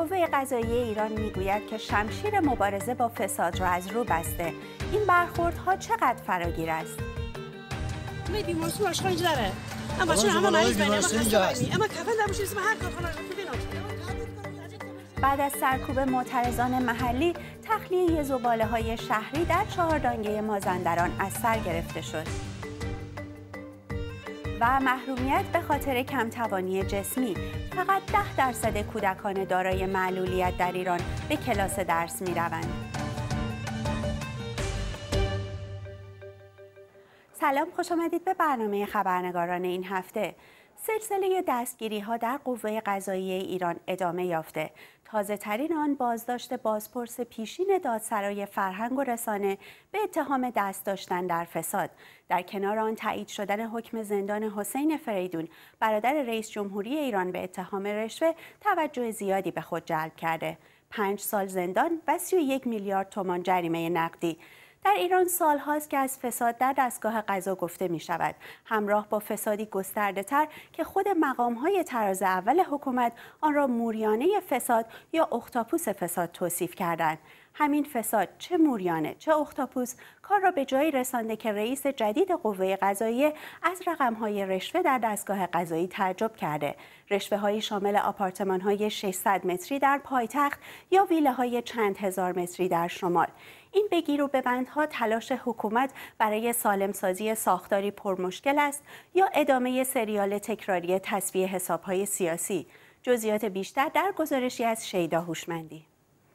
قوه قضاییه ایران میگوید که شمشیر مبارزه با فساد را از رو بسته. این برخوردها چقدر فراگیر است؟ بیمارستان آشغال اینجا داره. اما چرا همه مریض بینه؟ اما کفن نباشه اسم هر کارخانه رو بعد از سرکوب معترضان محلی، تخلیه زباله‌های شهری در چهاردانگه مازندران از سر گرفته شد. و محرومیت به خاطر کمتوانی جسمی. فقط 10% کودکان دارای معلولیت در ایران به کلاس درس می‌روند. سلام، خوش آمدید به برنامه خبرنگاران این هفته. سلسله دستگیری‌ها در قوه قضاییه ایران ادامه یافته. تازه ترین آن بازداشت بازپرس پیشین دادسرای فرهنگ و رسانه به اتهام دست داشتن در فساد. در کنار آن تایید شدن حکم زندان حسین فریدون برادر رئیس جمهوری ایران به اتهام رشوه توجه زیادی به خود جلب کرده. 5 سال زندان و 31 میلیارد تومان جریمه نقدی. در ایران سال‌هاست که از فساد در دستگاه قضا گفته می شود، همراه با فسادی گسترده تر که خود مقام‌های تراز اول حکومت آن را موریانه فساد یا اختاپوس فساد توصیف کردند. همین فساد، چه موریانه چه اختاپوس، کار را به جایی رسانده که رئیس جدید قوه قضاییه از رقم‌های رشوه در دستگاه قضایی تعجب کرده. رشوه‌هایی شامل آپارتمان‌های 600 متری در پایتخت یا ویلاهای چند هزار متری در شمال. این بگیر و ببندها تلاش حکومت برای سالمسازی ساختاری پرمشکل است یا ادامه سریال تکراری تسویه حساب‌های سیاسی؟ جزئیات بیشتر در گزارشی از شیدا هوشمندی.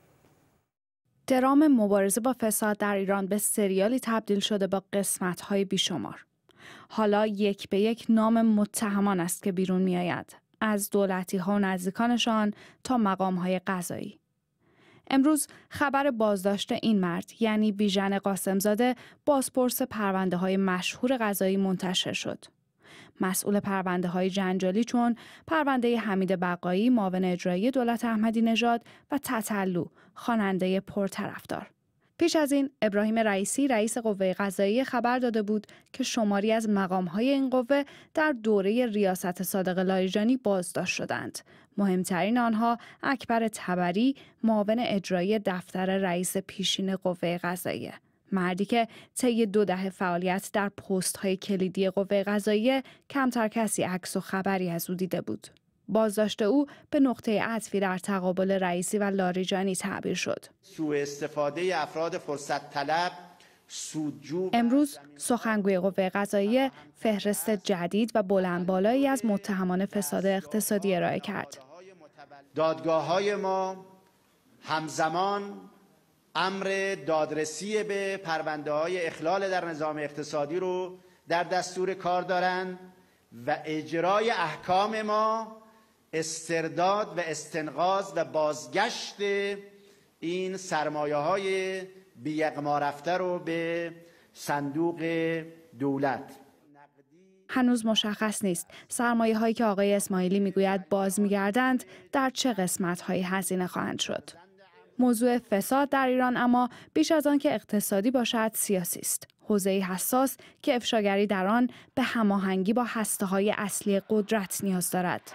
درام مبارزه با فساد در ایران به سریالی تبدیل شده با قسمت‌های بیشمار. حالا یک به یک نام متهمان است که بیرون می‌آید، از دولتی‌ها و نزدیکانشان تا مقام‌های قضایی. امروز خبر بازداشت این مرد یعنی بیژن قاسمزاده، بازپرس پرونده‌های مشهور قضایی منتشر شد. مسئول پرونده‌های جنجالی چون پرونده حمید بقایی معاون اجرایی دولت احمدی نژاد و تتلو خواننده پرطرفدار. پیش از این ابراهیم رئیسی رئیس قوه قضاییه خبر داده بود که شماری از مقام‌های این قوه در دوره ریاست صادق لاریجانی بازداشت شدند. مهمترین آنها اکبر طبری معاون اجرایی دفتر رئیس پیشین قوه قضاییه. مردی که طی 2 دهه فعالیت در پست‌های کلیدی قوه قضاییه کمتر کسی عکس و خبری از او دیده بود. بازداشت او به نقطه عطفی در تقابل رئیسی و لاریجانی تعبیر شد. سوء استفاده افراد فرصت طلب، سودجو. امروز سخنگوی قوه قضاییه فهرست جدید و بلند بالایی از متهمان فساد اقتصادی ارائه کرد. دادگاه‌های ما همزمان امر دادرسی به پرونده‌های اخلال در نظام اقتصادی رو در دستور کار دارند و اجرای احکام ما استرداد و استنقاض و بازگشت این سرمایه‌های بی‌یغما رفته رو به صندوق دولت. هنوز مشخص نیست سرمایه‌هایی که آقای اسماعیلی میگوید باز می‌گردند در چه قسمت‌هایی هزینه خواهند شد. موضوع فساد در ایران اما بیش از آن که اقتصادی باشد سیاسی است. حوزه‌ای حساس که افشاگری در آن به هماهنگی با هسته‌های اصلی قدرت نیاز دارد.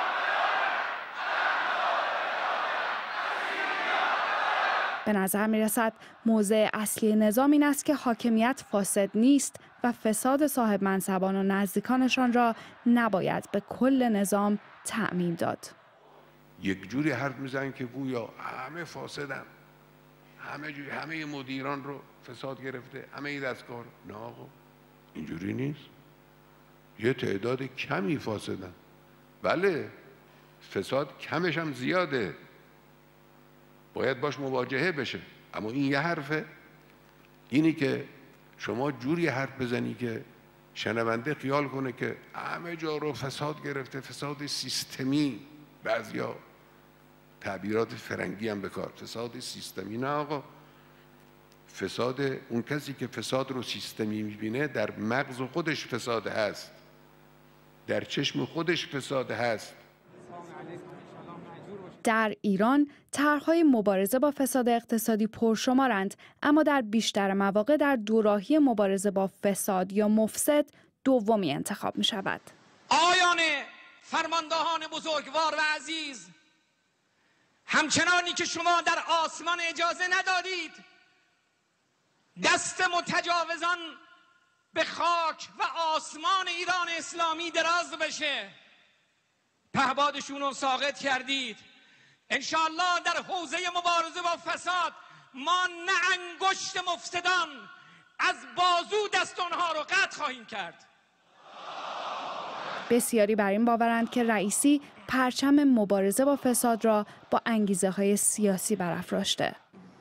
به نظر می‌رسد موضع اصلی نظام این است که حاکمیت فاسد نیست و فساد صاحب منصبان و نزدیکانشان را نباید به کل نظام تعمیم داد. یک جوری حرف میزنن که گویا همه فاسدن، همه مدیران رو فساد گرفته، همه دستگاه رو. نه آقا، اینجوری نیست. یه تعداد کمی فاسدن. بله، فساد کمش هم زیاده، باید باش مواجهه بشه، اما این یه حرفه. اینی که شما جوری حرف بزنی که شنونده خیال کنه که همه جا رو فساد گرفته، فساد سیستمی، بعضیا تعبیرات فرنگی هم بکار، فساد سیستمی. نه آقا، فساد اون کسی که فساد رو سیستمی میبینه در مغز خودش فساد هست، در چشم خودش فساد هست. در ایران طرح‌های مبارزه با فساد اقتصادی پرشمارند، اما در بیشتر مواقع در دوراهی مبارزه با فساد یا مفسد دومی انتخاب می شود. آیان فرماندهان بزرگوار و عزیز، همچنانی که شما در آسمان اجازه ندادید دست متجاوزان به خاک و آسمان ایران اسلامی دراز بشه، پهبادشون رو ساقط کردید. انشاءالله در حوزه مبارزه با فساد ما نه انگشت مفسدان از بازو دست اونها رو قطع خواهیم کرد. بسیاری بر این باورند که رئیسی پرچم مبارزه با فساد را با انگیزه‌های سیاسی برافراشته.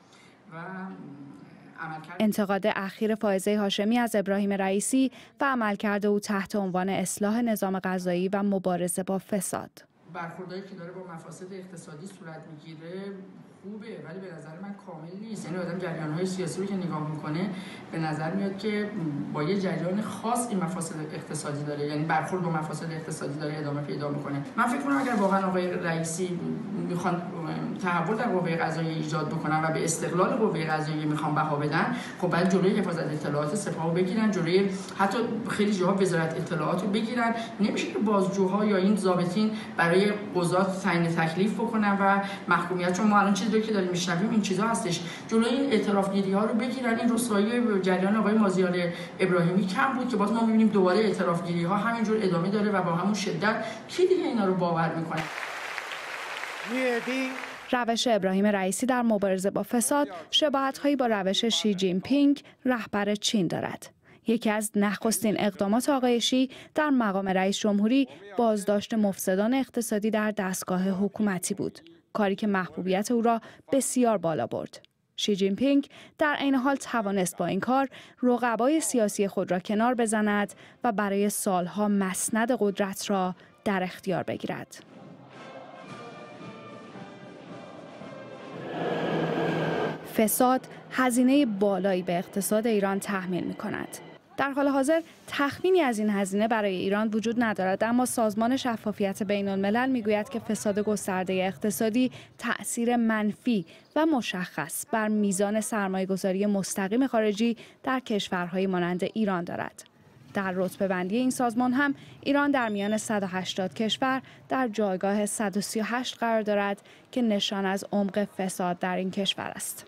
انتقاد اخیر فائزه هاشمی از ابراهیم رئیسی و عملکرد او تحت عنوان اصلاح نظام قضایی و مبارزه با فساد. برخوردایی که داره با مفاسد اقتصادی صورت میگیره خوبه، ولی به نظر من کامل نیست. یعنی آدم جریان‌های سیاسی رو که نگاه میکنه به نظر میاد که با یه جریان خاص این مفاسد اقتصادی داره، یعنی برخورد با مفاسد اقتصادی داره ادامه پیدا میکنه. من فکر کنم اگر واقعا آقای رئیسی میخوان تحول در قوه قضاییه ایجاد بکنن و به استقلال قوه قضاییه میخوان بها بدن، خب باید جلوی حفاظت اطلاعات سپاه رو بگیرن، جلوی حتی خیلی جاها وزارت اطلاعات رو بگیرن. نمیشه که بازجوها یا این ضابطین برای قضات تعیین تکلیف بکنن و محکومیت، چون ما الان چیزی که داریم میشنویم این چیزا هستش، جلوی این اعترافگیری ها رو بگیرن. این رسوایی جریان آقای مازیار ابراهیمی کم بود که باز ما میبینیم دوباره اعترافگیری ها همینجور ادامه داره و با همون شدت. کی دیگه اینا رو باور میکنه؟ روش ابراهیم رئیسی در مبارزه با فساد شباهت‌هایی با روش شی جین پینگ رهبر چین دارد. یکی از نخستین اقدامات آقای شی در مقام رئیس جمهوری بازداشت مفسدان اقتصادی در دستگاه حکومتی بود، کاری که محبوبیت او را بسیار بالا برد. شی جین پینگ در عین حال توانست با این کار رقبای سیاسی خود را کنار بزند و برای سالها مسند قدرت را در اختیار بگیرد. فساد هزینه بالایی به اقتصاد ایران تحمیل می‌کند. در حال حاضر تخمینی از این هزینه برای ایران وجود ندارد، اما سازمان شفافیت بین‌الملل میگوید که فساد گسترده اقتصادی تأثیر منفی و مشخص بر میزان سرمایه‌گذاری مستقیم خارجی در کشورهای مانند ایران دارد. در رتبه‌بندی این سازمان هم ایران در میان 180 کشور در جایگاه 138 قرار دارد که نشان از عمق فساد در این کشور است.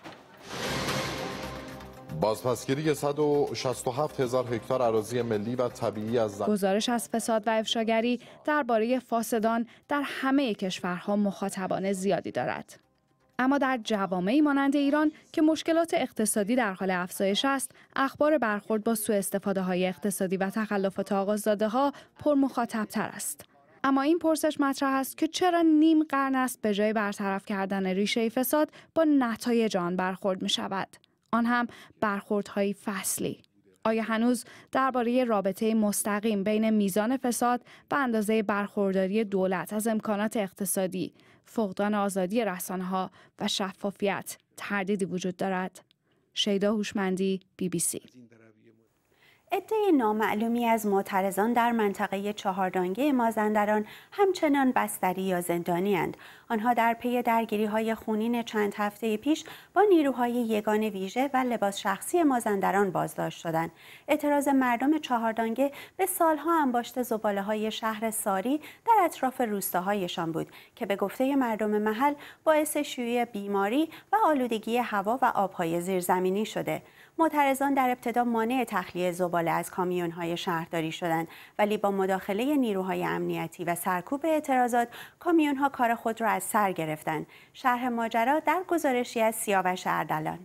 بازپسگیری 167,000 هکتار اراضی ملی و طبیعی از گزارش از فساد و افشاگری درباره فاسدان در همه کشورها مخاطبان زیادی دارد. اما در جوامعی مانند ایران که مشکلات اقتصادی در حال افزایش است، اخبار برخورد با سوء استفاده های اقتصادی و تخلفات آغازداده ها پر مخاطب تر است. اما این پرسش مطرح است که چرا نیم قرن است به جای برطرف کردن ریشه فساد با نتایج آن برخورد می شود؟ آن هم برخوردهای فصلی. آیا هنوز درباره رابطه مستقیم بین میزان فساد و اندازه برخورداری دولت از امکانات اقتصادی، فقدان آزادی رسانه‌ها و شفافیت تردیدی وجود دارد؟ شیدا هوشمندی، BBC. عده نامعلومی از معترضان در منطقه چهاردانگه مازندران همچنان بستری یا زندانی اند. آنها در پی درگیری‌های خونین چند هفته پیش با نیروهای یگان ویژه و لباس شخصی مازندران بازداشت شدند. اعتراض مردم چهاردانگه به سالها انباشت زباله‌های شهر ساری در اطراف روستاهایشان بود که به گفته مردم محل باعث شیوع بیماری و آلودگی هوا و آب‌های زیرزمینی شده. معترضان در ابتدا مانع تخلیه زباله از کامیون‌های شهرداری شدند، ولی با مداخله نیروهای امنیتی و سرکوب اعتراضات کامیون‌ها کار خود را از سر گرفتند. شرح ماجرا در گزارشی از سیاوش اردلان.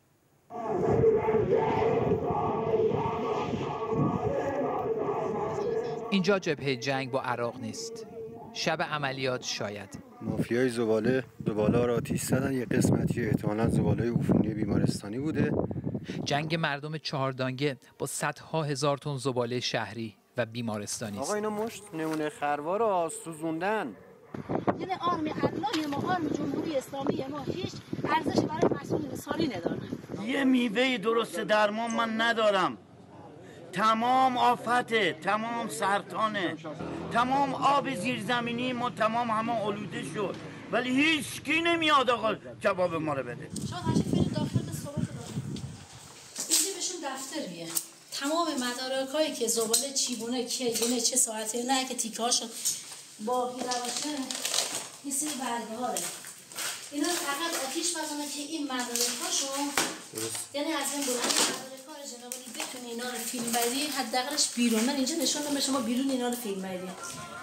اینجا جبهه جنگ با عراق نیست. شب عملیات شاید. مافیای زباله را آتش زدن، یه قسمتی احتمالاً زباله عفونی بیمارستانی بوده. جنگ مردم چهاردانگه با صدها هزار تن زباله شهری و بیمارستانی است. آقا اینا مشت نمونه خروار رو سوزوندن. یعنی آرمی الله ما آرمی جمهوری اسلامی ما هیچ ارزش برای مسئولین سالی ندارن. یه میوه درست درمان من ندارم. تمام آفته، تمام سرطانه، تمام آب زیرزمینی ما تمام همه آلوده شد، ولی هیچ کی نمیاد آقا جواب ما رو بده. شاید هرچی فیلم داخل صحبت دارم. اینجا بهشون دفتریه. تمام مدارکایی که زباله چیبونه که یعنی چه ساعته نه که تیکه‌هاشو با روشه این سری برگه‌هاره. اینا فقط آتیش بزنه که این مدارکاشون یعنی از این بلند مدارک‌ها رو جناب علی بتونی اینا رو فیلم بردی، حداقلش بیرون. من اینجا نشون دادم به شما بیرون اینا رو فیلم بردی.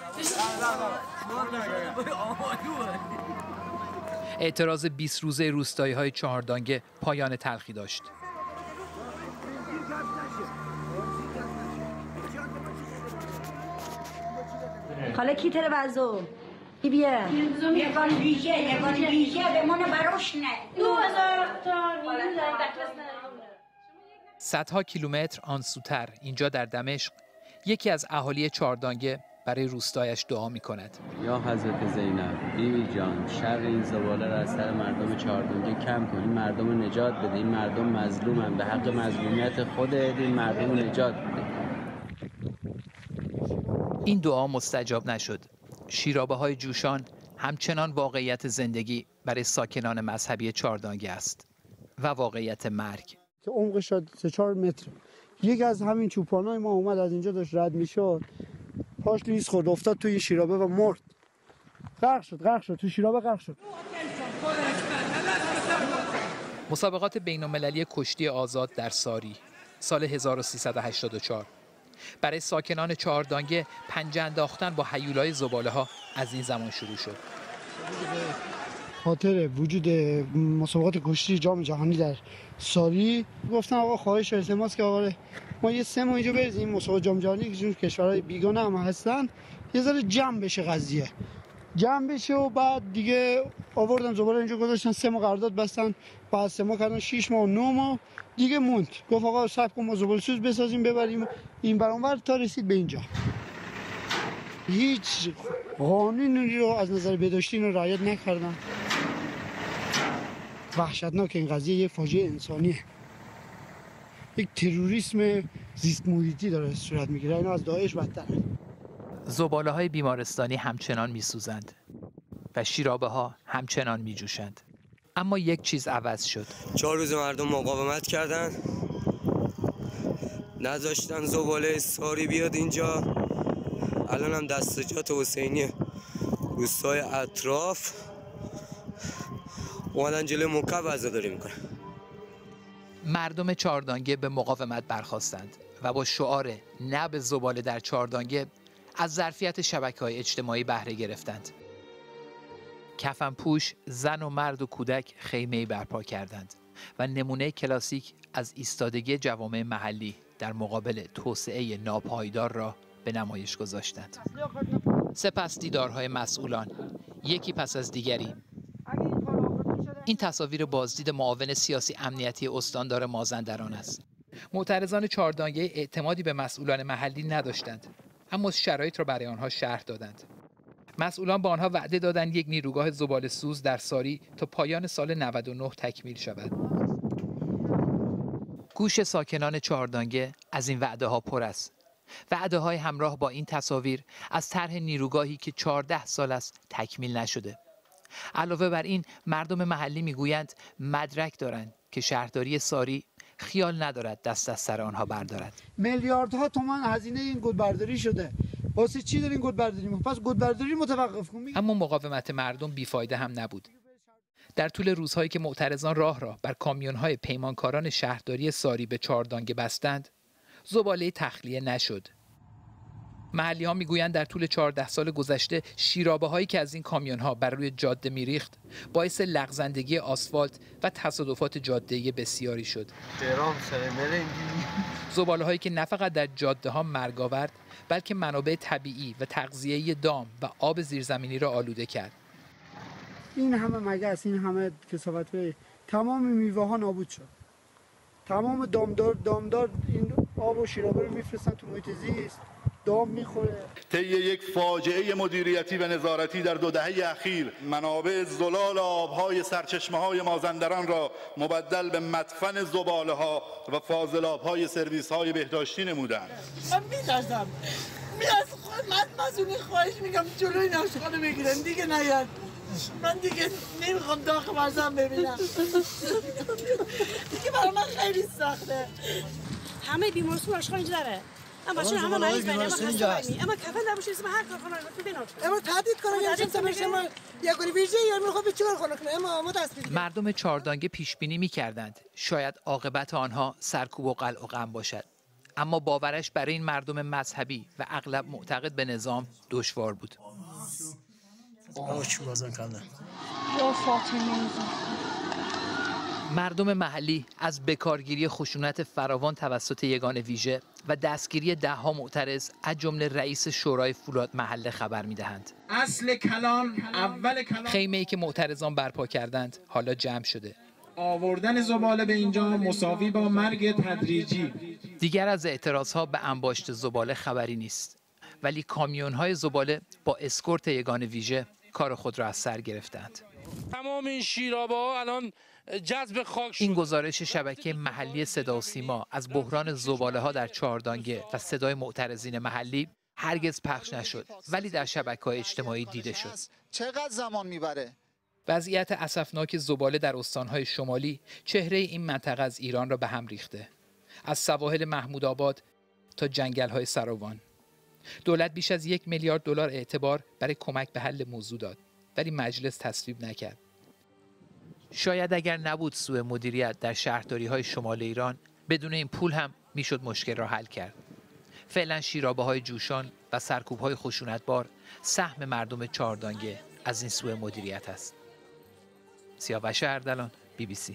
اعتراض 20 روزه روستایی‌های چهاردانگه پایان تلخی داشت. حالا کی تر وزو؟ کی بیا؟ یکان ویژه بمونه براش نه. 2000 تا صدها کیلومتر آن سوتر اینجا در دمشق یکی از اهالی چهاردانگه برای روستایش دعا می‌کند. یا حضرت زینب بیبی جان، شر این زباله را از سر مردم چهاردانگه کم کن، این مردم رو نجات بده، این مردم مظلومن، به حق مظلومیت خودت این مردم رو نجات بده. این دعا مستجاب نشد. شیرابه‌های جوشان همچنان واقعیت زندگی برای ساکنان مذهبی چهاردانگه است و واقعیت مرگ که عمقش شد 3-4 متر. یکی از همین چوپانای ما اومد از اینجا داشت رد میشد، پاش لیز خورد افتاد توی شیرابه و مرد. غرق شد تو شیرابه غرق شد. مسابقات بین‌المللی کشتی آزاد در ساری سال 1384 برای ساکنان چهاردانگه پنجه انداختن با هیولای زباله‌ها از این زمان شروع شد. خاطر وجود مسابقات کشتی جام جهانی در ساری گفتن آقا خواهش التماس که آقا ما یه 3 ماه اینجا بریزیم مسابقات جام جهانی که کشورهای بیگانه هم هستن یه ذره جمع بشه قضیه. جمع بشه و بعد دیگه آوردن زباله اینجا گذاشتن 3 ماه قرارداد بستن، بعد 3 ماه کردن 6 ماه و 9 ماه دیگه موند. گفت آقا صبر کن ما زباله سوز بسازیم ببریم این برانور تا رسید به اینجا. هیچ قانونی رو از نظر بهداشتی رو رعایت نکردن. وحشتناک این قضیه یه فاجعه انسانیه. یک تروریسم زیست محیطی داره صورت میگیره. اینا از داعش بدتره. زباله‌های بیمارستانی همچنان میسوزند و شیرابه‌ها همچنان میجوشند. اما یک چیز عوض شد. 4 روز مردم مقاومت کردن، نذاشتن زباله ساری بیاد اینجا. الان هم دستجات حسینی روستای اطراف اومدن جلوی موکب عزاداری میکنن. مردم چهاردانگه به مقاومت برخاستند و با شعار نه به زباله در چهاردانگه از ظرفیت شبکه‌های اجتماعی بهره گرفتند. کفنپوش زن و مرد و کودک خیمه‌ای برپا کردند و نمونه کلاسیک از ایستادگی جوامع محلی در مقابل توسعه ناپایدار را به نمایش گذاشتند. سپس دیدارهای مسئولان یکی پس از دیگری. این تصاویر بازدید معاون سیاسی امنیتی استاندار مازندران است. معترضان چهاردانگه اعتمادی به مسئولان محلی نداشتند، اما شرایط را برای آنها شرح دادند. مسئولان با آنها وعده دادند یک نیروگاه زباله‌سوز در ساری تا پایان سال 99 تکمیل شود. گوش ساکنان چهاردانگه از این وعده ها پر است. وعده های همراه با این تصاویر از طرح نیروگاهی که 14 سال است تکمیل نشده. علاوه بر این مردم محلی میگویند مدرک دارند که شهرداری ساری خیال ندارد دست از سر آنها بردارد. میلیاردها تومان هزینه این گودبرداری شده. واسه چی دارین گودبرداری می‌کنید؟ پس گودبرداری متوقف کنید. اما مقاومت مردم بیفایده هم نبود. در طول روزهایی که معترضان راه بر کامیون‌های پیمانکاران شهرداری ساری به چهاردانگه بستند، زباله تخلیه نشد. محلی‌ها میگویند در طول 14 سال گذشته شیرابه‌هایی که از این کامیون‌ها بر روی جاده میریخت باعث لغزندگی آسفالت و تصادفات جاده‌ای بسیاری شد. زباله‌هایی که نه فقط در جاده‌ها مرگ آورد، بلکه منابع طبیعی و تغذیه‌ای دام و آب زیرزمینی را آلوده کرد. این همه مگس، این همه کثافت، تمام میوه‌ها نابود شد. تمام دامدار این آب و شیرابه رو میفرستن تو محیط زیست. دام میخوره. طی یک فاجعه مدیریتی و نظارتی در 2 دهه اخیر منابع زلال آبهای سرچشمه‌های مازندران را مبدل به مدفن زباله‌ها و فاضلاب‌های سرویس‌های بهداشتی نمودند. من می‌ترسم. من مسئولین خواهش میگم جلوی این آشغال رو بگیرن دیگه نیاد. من دیگه نمیخوام داغ مرزم ببینم. دیگه برای من خیلی سخته. همه بیمارستان آشغال اینجا داره. اما چرا همه مریض بینه اما کفن نباشه اسم هر کارخانه تو بینم اما تهدید کنه یا چه شما یکونی ویژه یا میخواد چیکار کنه اما دست بگیرید. مردم چهاردانگه پیش بینی می‌کردند شاید عاقبت آنها سرکوب و قلع و غم باشد، اما باورش برای این مردم مذهبی و اغلب معتقد به نظام دشوار بود. مردم محلی از بکارگیری خشونت فراوان توسط یگان ویژه و دستگیری ده‌ها معترض از جمله رئیس شورای فولاد محله خبر می‌دهند. اصل کلام، اول کلام، خیمه‌ای که معترضان برپا کردند حالا جمع شده. آوردن زباله به اینجا مساوی با مرگ تدریجی. دیگر از اعتراضها به انباشت زباله خبری نیست، ولی کامیون‌های زباله با اسکورت یگان ویژه کار خود را از سر گرفتند. تمام این شیرابه‌ها الان جذب خاک شد. این گزارش شبکه محلی صدا و سیما از بحران زباله‌ها در چهاردانگه و صدای معترضین محلی هرگز پخش نشد، ولی در شبکه‌های اجتماعی دیده شد. چقدر زمان میبره؟ وضعیت اسفناک زباله در استان‌های شمالی چهره این منطقه از ایران را به هم ریخته. از سواحل محمودآباد تا جنگل‌های سراوان. دولت بیش از 1 میلیارد دلار اعتبار برای کمک به حل موضوع داد، ولی مجلس تصویب نکرد. شاید اگر نبود سوء مدیریت در شهرداری‌های شمال ایران، بدون این پول هم میشد مشکل را حل کرد. فعلا شیرابه‌های جوشان و سرکوب‌های خشونتبار سهم مردم چهاردانگه از این سوء مدیریت است. سیاوش اردلان، BBC.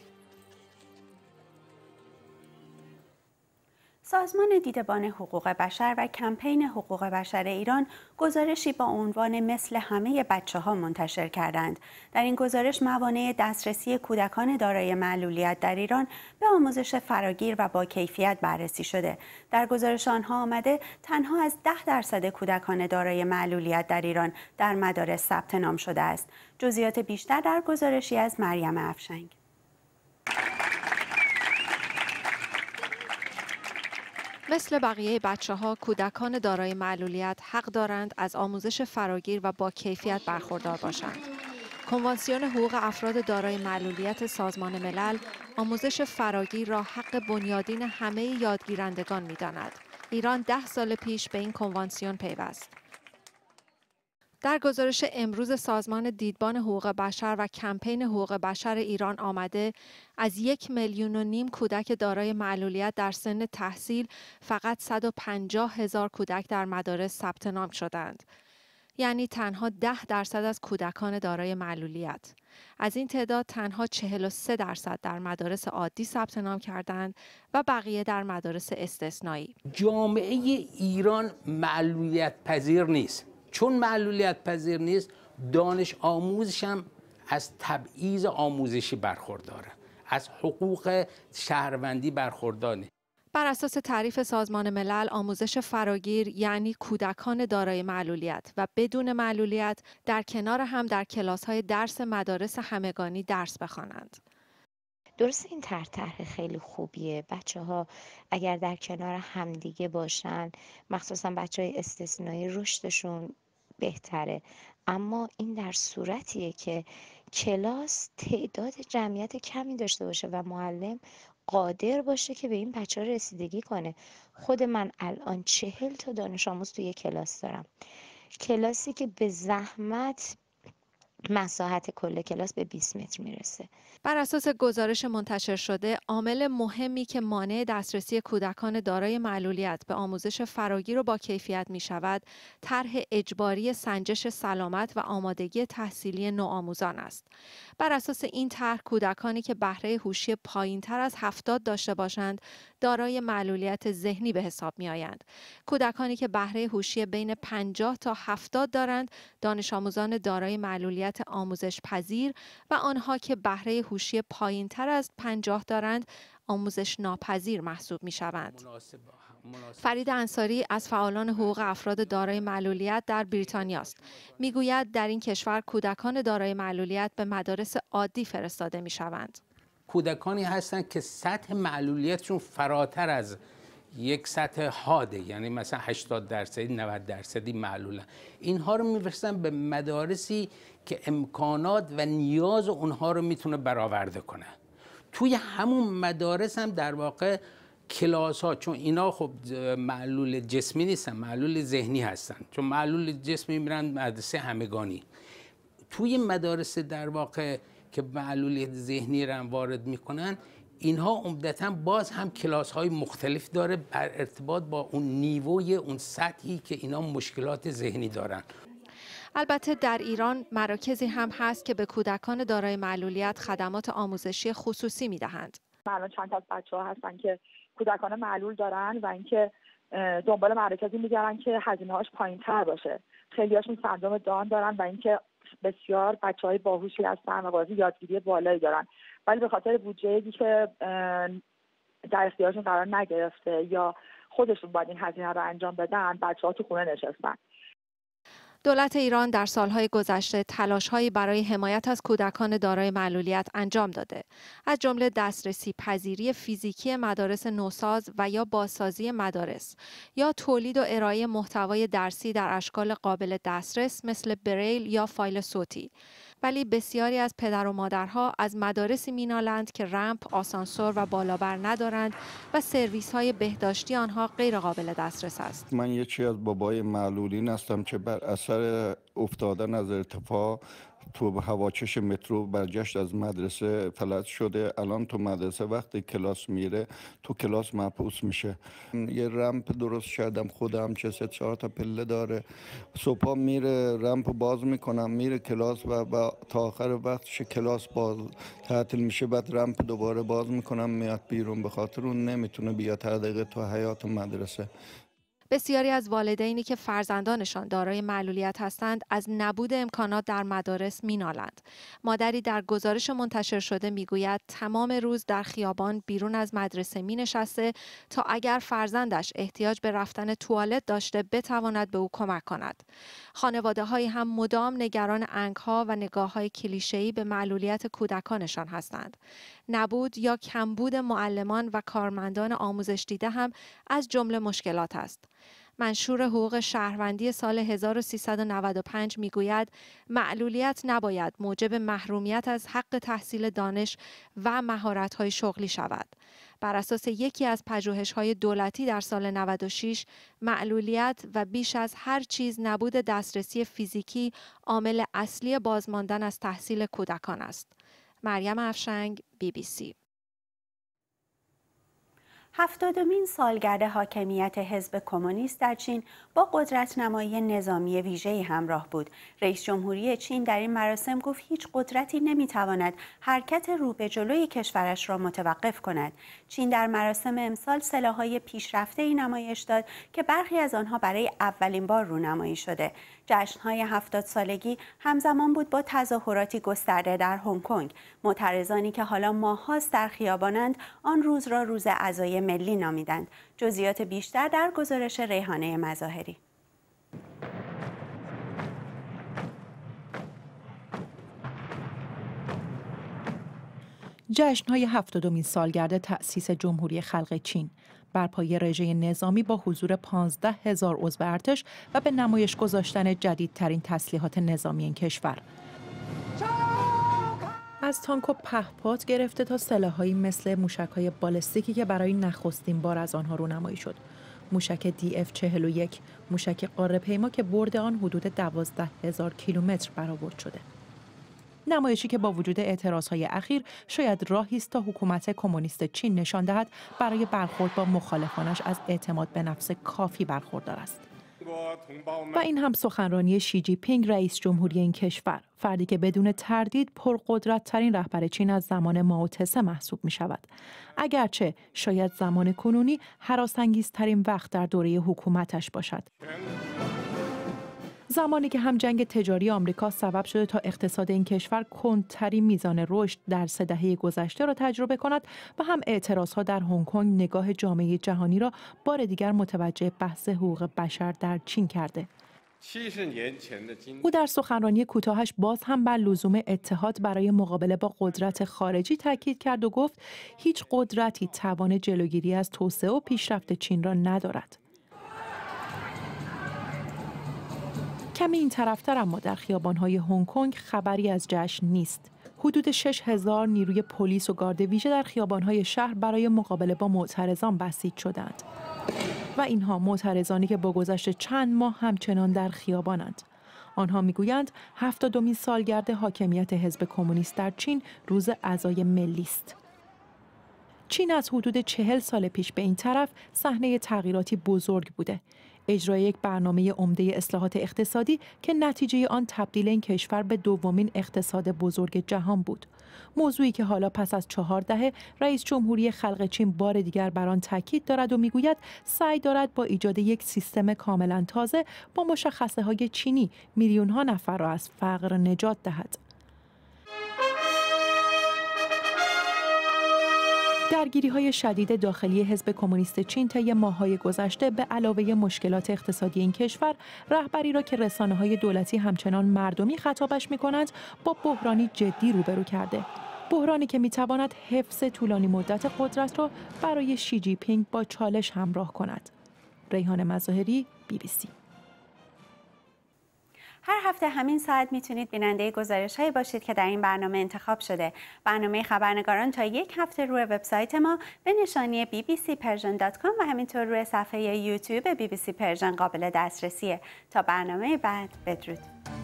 سازمان دیدبان حقوق بشر و کمپین حقوق بشر ایران گزارشی با عنوان مثل همه بچه‌ها منتشر کردند. در این گزارش موانع دسترسی کودکان دارای معلولیت در ایران به آموزش فراگیر و با کیفیت بررسی شده. در گزارش آنها آمده تنها از 10% کودکان دارای معلولیت در ایران در مدارس ثبت نام شده است. جزئیات بیشتر در گزارشی از مریم افشنگ. مثل بقیه بچه‌ها، کودکان دارای معلولیت حق دارند از آموزش فراگیر و با کیفیت برخوردار باشند. کنوانسیون حقوق افراد دارای معلولیت سازمان ملل آموزش فراگیر را حق بنیادین همه یادگیرندگان می‌داند. ایران 10 سال پیش به این کنوانسیون پیوست. در گزارش امروز سازمان دیدبان حقوق بشر و کمپین حقوق بشر ایران آمده از 1,5 میلیون کودک دارای معلولیت در سن تحصیل فقط 150,000 کودک در مدارس ثبت نام شدند. یعنی تنها 10% از کودکان دارای معلولیت. از این تعداد تنها 43% در مدارس عادی ثبت نام کردند و بقیه در مدارس استثنایی. جامعه ایران معلولیت پذیر نیست. چون معلولیت پذیر نیست، دانش آموزش هم از تبعیض آموزشی برخورداره، از حقوق شهروندی برخورداره. بر اساس تعریف سازمان ملل، آموزش فراگیر یعنی کودکان دارای معلولیت و بدون معلولیت در کنار هم در کلاس‌های درس مدارس همگانی درس بخوانند. درسته این طرح خیلی خوبیه. بچه‌ها اگر در کنار همدیگه باشن، مخصوصا بچه‌های استثنایی، رشدشون بهتره. اما این در صورتیه که کلاس تعداد جمعیت کمی داشته باشه و معلم قادر باشه که به این بچه‌ها رسیدگی کنه. خود من الان 40 تا دانش آموز توی کلاس دارم. کلاسی که به زحمت مساحت کل کلاس به 20 متر میرسه. بر اساس گزارش منتشر شده، عامل مهمی که مانع دسترسی کودکان دارای معلولیت به آموزش فراگیر و با کیفیت می شود، طرح اجباری سنجش سلامت و آمادگی تحصیلی نوآموزان است. بر اساس این طرح، کودکانی که بهره هوشی پایین‌تر از 70 داشته باشند، دارای معلولیت ذهنی به حساب می آیند. کودکانی که بهره هوشی بین 50 تا 70 دارند، دانش آموزان دارای معلولیت آموزش پذیر و آنها که بهره هوشی پایین‌تر از 50 دارند، آموزش ناپذیر محسوب می‌شوند. فرید انصاری از فعالان حقوق افراد دارای معلولیت در بریتانیا است. میگوید در این کشور کودکان دارای معلولیت به مدارس عادی فرستاده می‌شوند. کودکانی هستند که سطح معلولیتشون فراتر از یک سطح حاده، یعنی مثلا 80%، 90% معلولن. اینها رو می‌فرستن به مدارسی که امکانات و نیاز اونها رو میتونه برآورده کنه. توی همون مدارس هم در واقع کلاس ها، چون اینا خب معلول جسمی نیستن، معلول ذهنی هستن، چون معلول جسمی میرن مدرسه همگانی. توی مدارس در واقع که معلولیت ذهنی رو وارد میکنن، اینها عمدتاً باز هم کلاس های مختلف داره بر ارتباط با اون نیروی اون سطحی که اینا مشکلات ذهنی دارن. البته در ایران مراکزی هم هست که به کودکان دارای معلولیت خدمات آموزشی خصوصی میدهند. الان چند تا از بچه‌ها هستن که کودکان معلول دارن و اینکه دنبال مراکزی میگردن که هزینه‌هاش پایین‌تر باشه. خیلی‌هاشون سندرم داون دارن و اینکه بسیار بچه‌های باهوشی هستن و قابلیت یادگیری بالایی دارن، ولی به خاطر بودجه‌ای که در اختیارشون قرار نگرفته یا خودشون باید این هزینه رو انجام بدن، بچه‌ها تو خونه نشستن. دولت ایران در سالهای گذشته تلاش‌هایی برای حمایت از کودکان دارای معلولیت انجام داده، از جمله دسترسی پذیری فیزیکی مدارس نوساز و یا بازسازی مدارس، یا تولید و ارائه محتوای درسی در اشکال قابل دسترس مثل بریل یا فایل صوتی. ولی بسیاری از پدر و مادرها از مدارسی مینالند که رمپ، آسانسور و بالابر ندارند و سرویس‌های بهداشتی آنها غیر قابل دسترس است. من یکی از بابای معلولین هستم که بر اثر افتادن از ارتفاع تو هواچش مترو برگشت از مدرسه فلج شده. الان تو مدرسه وقتی کلاس میره تو کلاس محبوس میشه. یه رمپ درست کردم خودم که 3-4 تا پله داره. صبح میره رمپ باز میکنم میره کلاس و تا آخر وقتش کلاس باز تعطیل میشه، بعد رمپ دوباره باز میکنم میاد بیرون، به خاطر اون نمیتونه بیاد هر دقیقه تو حیاط مدرسه. بسیاری از والدینی که فرزندانشان دارای معلولیت هستند از نبود امکانات در مدارس مینالند. مادری در گزارش منتشر شده میگوید تمام روز در خیابان بیرون از مدرسه مینشسته تا اگر فرزندش احتیاج به رفتن توالت داشته بتواند به او کمک کند. خانواده‌هایی هم مدام نگران انگ‌ها و نگاه‌های کلیشه‌ای به معلولیت کودکانشان هستند. نبود یا کمبود معلمان و کارمندان آموزش دیده هم از جمله مشکلات است. منشور حقوق شهروندی سال 1395 میگوید معلولیت نباید موجب محرومیت از حق تحصیل دانش و مهارت‌های شغلی شود. بر اساس یکی از پژوهش‌های دولتی در سال 96، معلولیت و بیش از هر چیز نبود دسترسی فیزیکی عامل اصلی بازماندن از تحصیل کودکان است. مریم افشنگ، BBC. 70مین سالگرد حاکمیت حزب کمونیست در چین با قدرت‌نمایی نظامی ویژه‌ای همراه بود. رئیس جمهوری چین در این مراسم گفت هیچ قدرتی نمی‌تواند حرکت رو به جلوی کشورش را متوقف کند. چین در مراسم امسال سلاح‌های پیشرفته‌ای نمایش داد که برخی از آنها برای اولین بار رونمایی شده. جشن‌های 70 سالگی همزمان بود با تظاهراتی گسترده در هنگ کنگ. معترضانی که حالا ماه‌هاست در خیابانند آن روز را روز عزای ملی نامیدند. جزئیات بیشتر در گزارش ریحانه مظاهری. جشن‌های 70مین سالگرد تأسیس جمهوری خلق چین بر پایه رژه نظامی با حضور 15,000 عضو ارتش و به نمایش گذاشتن جدیدترین تسلیحات نظامی این کشور. از تانک و پهپاد گرفته تا سلاح‌هایی مثل موشک‌های بالستیکی که برای نخستین بار از آنها رونمایی شد. موشک DF-41، موشک قاره‌پیما که برد آن حدود 12,000 کیلومتر برآورد شده. نمایشی که با وجود اعتراضهای اخیر شاید راهی است تا حکومت کمونیست چین نشان دهد برای برخورد با مخالفانش از اعتماد به نفس کافی برخوردار است. و این هم سخنرانی شی جی پینگ رئیس جمهوری این کشور، فردی که بدون تردید پرقدرت ترین رهبر چین از زمان مائو ته محسوب می شود. اگرچه شاید زمان کنونی هراس‌انگیزترین وقت در دوره حکومتش باشد. زمانی که هم جنگ تجاری آمریکا سبب شده تا اقتصاد این کشور کندترین میزان رشد در 3 دهه گذشته را تجربه کند و هم اعتراضها در هنگ کنگ نگاه جامعه جهانی را بار دیگر متوجه بحث حقوق بشر در چین کرده. او در سخنرانی کوتاهش باز هم بر لزوم اتحاد برای مقابله با قدرت خارجی تاکید کرد و گفت هیچ قدرتی توان جلوگیری از توسعه و پیشرفت چین را ندارد. کمی این طرفتر اما در خیابان‌های هنگ کنگ خبری از جشن نیست. حدود 6000 نیروی پلیس و گارد ویژه در خیابان‌های شهر برای مقابله با معترضان بسیج شدند. و اینها معترضانی که با گذشت چند ماه همچنان در خیابانند. آنها میگویند 70مین سالگرد حاکمیت حزب کمونیست در چین روز عزای ملی است. چین از حدود 40 سال پیش به این طرف صحنه تغییراتی بزرگ بوده. اجرای یک برنامه عمده اصلاحات اقتصادی که نتیجه آن تبدیل این کشور به دومین اقتصاد بزرگ جهان بود. موضوعی که حالا پس از 4 دهه رئیس جمهوری خلق چین بار دیگر بر آن تاکید دارد و میگوید سعی دارد با ایجاد یک سیستم کاملا تازه با مشخصه‌های چینی میلیون‌ها نفر را از فقر نجات دهد. درگیری‌های شدید داخلی حزب کمونیست چین طی ماه‌های گذشته به علاوه مشکلات اقتصادی این کشور، رهبری را که رسانه‌های دولتی همچنان مردمی خطابش می‌کنند، با بحرانی جدی روبرو کرده. بحرانی که می‌تواند حفظ طولانی مدت قدرت را برای شی جی پینگ با چالش همراه کند. ریحان مظاهری، BBC. هر هفته همین ساعت میتونید بیننده گزارش‌هایی باشید که در این برنامه انتخاب شده. برنامه خبرنگاران تا یک هفته روی وبسایت ما به نشانی bbcpersian.com و همینطور روی صفحه یوتیوب BBC پرژن قابل دسترسیه. تا برنامه بعد، بدرود.